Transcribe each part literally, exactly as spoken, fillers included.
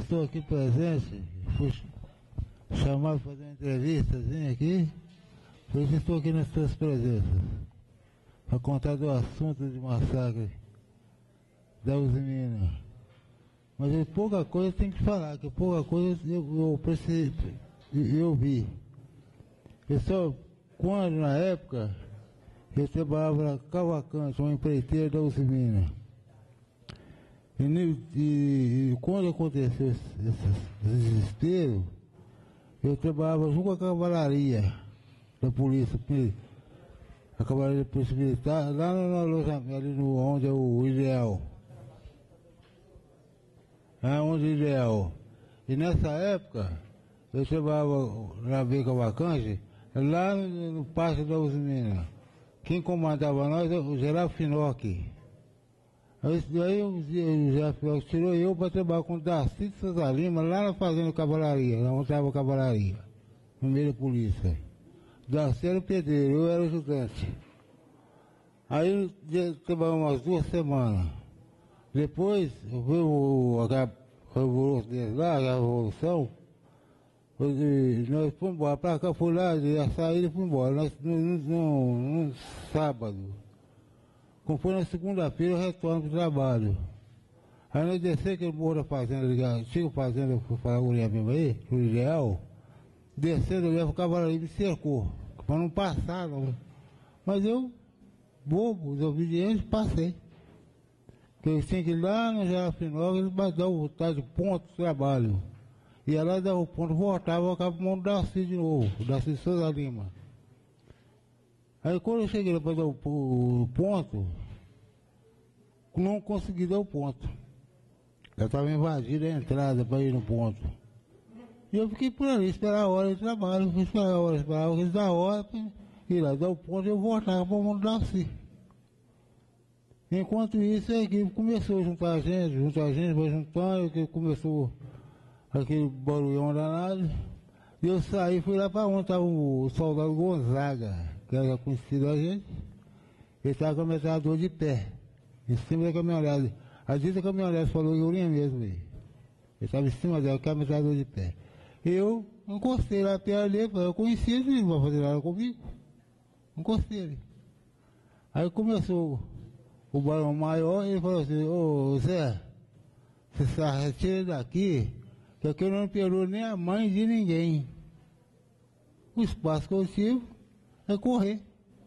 estou aqui presente, fui chamado para fazer uma entrevistazinha aqui, por isso estou aqui nas suas presenças, para contar do assunto de massacre da Usimina. Mas é pouca coisa tem que falar, que pouca coisa eu, eu, percebi, eu vi. Eu só, quando na época, eu trabalhava na Cavalcante, uma empreiteira da Usimina. E, e, e quando aconteceu esse, esse desespero, eu trabalhava junto com a cavalaria da polícia, a cavalaria da polícia militar, lá no alojamento, ali no, onde é o Ideal. É onde é o Ideal. E nessa época, eu trabalhava na Beca Vacante, lá no, no Pátio da Usimina. Quem comandava nós era o Geraldo Finocchi. Aí o Geraldo Finocchi tirou eu para trabalhar com o Darcy de Souza Lima, lá na Fazenda Cavalaria, lá onde estava a cavalaria, no meio da polícia. Darcy era o pedreiro, eu era o ajudante. Aí trabalhamos umas duas semanas. Depois, veio a revolução lá, a revolução, nós fomos embora para cá, fui lá, a saída e fui embora, nós, no, no, no sábado. Como foi na segunda-feira, eu retorno para o trabalho. Aí nós descemos aquele morro da fazenda, antiga fazenda, que foi a guria mesmo aí, o Ideal, descendo, eu o cavalaria me cercou, para não passar não. Mas eu, bobo, desobediente, passei. Porque eu tinha que ir lá no Geraldo Finocchi, ele vai dar o tal de ponto de trabalho. Ia lá, dava o ponto, voltava, eu acabo mão do Darcy de novo, o Darcy de Souza Lima. Aí quando eu cheguei lá para dar o, o ponto, não consegui dar o ponto. Eu estava invadindo a entrada para ir no ponto. E eu fiquei por ali, esperar a hora de trabalho, esperar a hora, esperar eles dar a hora para ir lá dar o ponto e eu voltava para o mundo da Darcy. Enquanto isso, a equipe começou a juntar a gente, juntar a gente, vai juntando, que começou aquele barulhão danado. E eu saí, fui lá para onde estava o soldado Gonzaga, que era conhecido a gente. Ele estava com a metralhadora de pé, em cima da caminhonete. A dita caminhonete falou que eu nem mesmo aí. Ele estava em cima dela, com a metralhadora de pé. Eu encostei lá perto dele, eu conhecia ele, não vai fazer nada comigo. Encostei ele. Aí começou o barão maior, ele falou assim, ô Zé, você se retira daqui, que aqui eu não perdoo nem a mãe de ninguém. O espaço que eu tive é correr.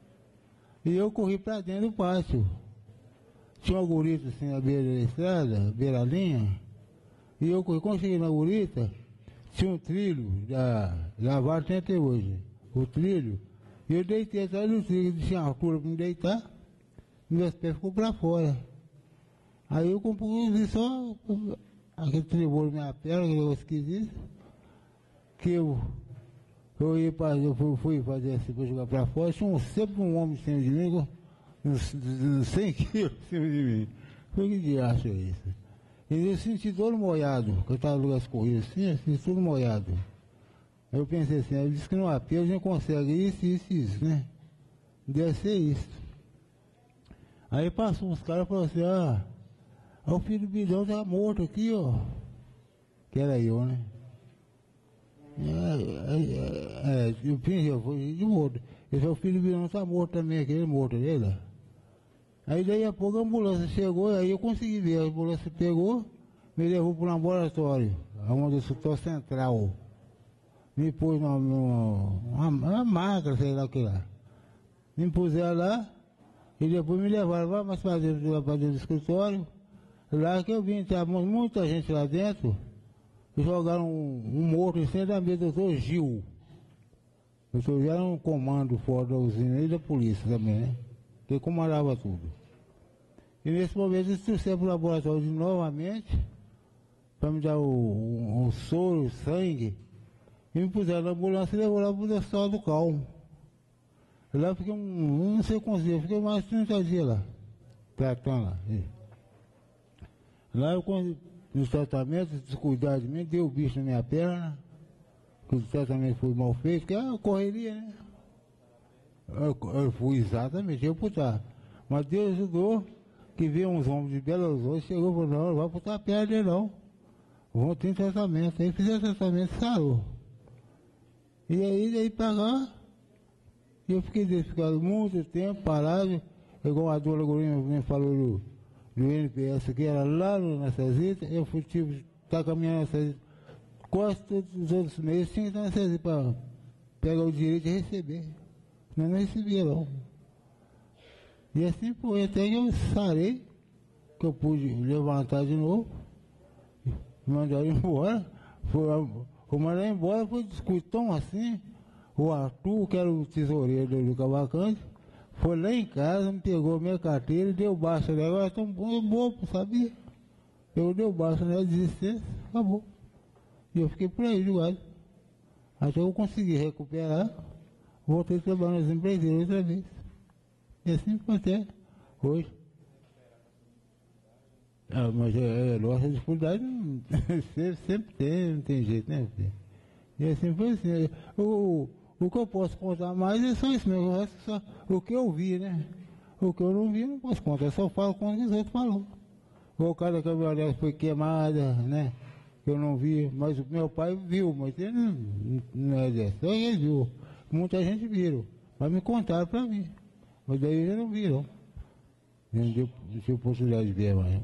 E eu corri para dentro do pátio. Tinha uma gurita assim na beira da estrada, beira da linha, e eu corri. Quando cheguei na gurita, tinha um trilho da, da Vara trinta e oito, o trilho, e eu deitei atrás do trilho, tinha altura para me deitar, meus pés ficou para fora. Aí eu comprei só aquele tribolo na minha perna, aquele negócio esquisito, que eu, eu ia pra, eu fui, fui fazer assim para jogar para fora, tinha um, sempre um homem em cima de mim, uns, uns cem quilos em cima de mim. Foi que diacho é isso? E eu senti todo molhado, que eu estava no lugar escorrido assim, eu senti tudo molhado. Aí eu pensei assim, eu disse que no apelo a gente consegue isso, isso, isso, né? Deve ser isso. Aí passou uns caras e falaram assim, ah, o filho do Bidão tá morto aqui, ó. Que era eu, né? É, é, é, eu pensei, eu fui de morto. Esse é o filho do Bidão tá morto também, aquele morto dele. Aí daí a pouco a ambulância chegou, aí eu consegui ver, a ambulância pegou, me levou para o laboratório, onde eu estou central. Me pôs numa, numa, numa máquina, sei lá o que lá. Me puseram lá, e depois me levaram lá mais para dentro, para dentro do escritório. Lá que eu vi, estava muita gente lá dentro, e jogaram um, um morto em cima da mesa do doutor Gil. O doutor Gil era um comando fora da usina e da polícia também, né? Que comandava tudo. E nesse momento eles trouxeram para o laboratório de novamente, para me dar o, o, o soro, o sangue, e me puseram na ambulância e levou lá para o hospital do Calmo. Lá eu fiquei um, não sei quantos dias, eu fiquei mais de trinta dias lá, tratando lá. Lá eu, nos tratamentos, descuidar de mim, deu o bicho na minha perna, que o tratamento foi mal feito, que é uma correria, né? Eu, eu fui exatamente, eu putar. Mas Deus ajudou, que veio uns homens de Belo Horizonte, chegou e falou, não, não vai putar a perna dele não. vão ter tratamento. Aí fizeram tratamento, sarou. E aí, daí pra cá, eu fiquei desficado muito tempo, parado, igual a dona Gorinha me falou do, do N P S, que era lá no, na Cesita, eu fui, tipo, tá caminhando na Cesita, quase todos os outros meses tinha que estar na Cesita para pegar o direito de receber. Mas não recebia, não. E assim foi, até que eu sarei, que eu pude levantar de novo, mandaram embora, foi, o mandar embora foi discutão assim, o Arthur, que era o tesoureiro do, do Cavalcante, foi lá em casa, me pegou minha carteira e deu baixa nela, agora tão bobo, sabia? Eu dei baixa nela, desistência, acabou. E eu fiquei por aí jogado. Até eu consegui recuperar, voltei a trabalhar nas empreiteiras outra vez. E assim foi até hoje. Ah, mas é, é, nossa dificuldade não, sempre, sempre tem, não tem jeito, né? E assim foi assim. O, o que eu posso contar mais é só isso mesmo, o resto só o que eu vi, né? O que eu não vi, eu não posso contar, eu só falo quando os outros falam. O cara da caminhonete foi queimada, né? Eu não vi, mas o meu pai viu, mas ele não, não é dessa. Só ele viu. Muita gente viram, mas me contaram para mim. Mas daí ele não viram. Não deu, não tive oportunidade de ver mais.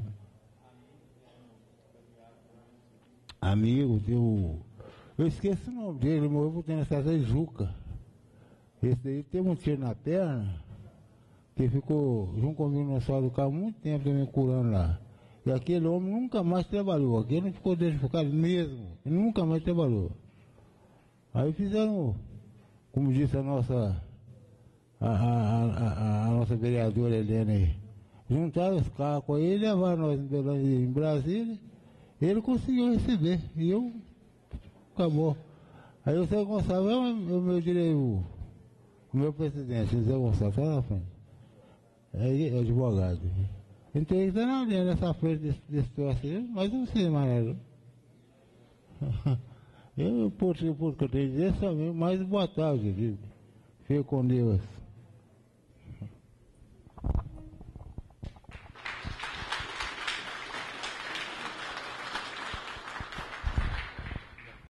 Amigo, eu, eu esqueci o nome dele, ele morreu por ter na cidade de Juca. Esse daí teve um tiro na perna, que ficou junto comigo no sol do carro muito tempo também curando lá. E aquele homem nunca mais trabalhou, aquele não ficou identificado mesmo, ele nunca mais trabalhou. Aí fizeram, como disse a nossa, a, a, a, a nossa vereadora Helena aí, juntaram os carros com ele, levaram nós em Brasília, ele conseguiu receber, e eu, acabou. Aí o Zé Gonçalves é o meu direito, o meu presidente, o Zé Gonçalves, está na frente, é advogado. Então ele está na linha nessa frente desse, desse troço aí, mas não sei mais nada. Eu, por, por que eu tenho que dizer, só mesmo, mais boa tarde, fique com Deus.